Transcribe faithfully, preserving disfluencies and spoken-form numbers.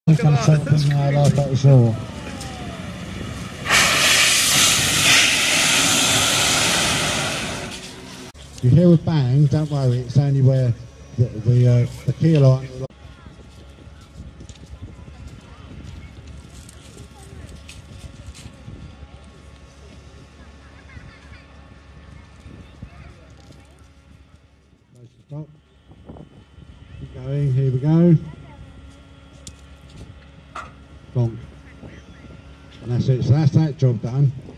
Come start putting our lifeboat ashore. If you hear a bang, don't worry, it's only where the, the, uh, the keel line. Stop. Keep going, here we go. Bonk. And that's it, so that's that job done.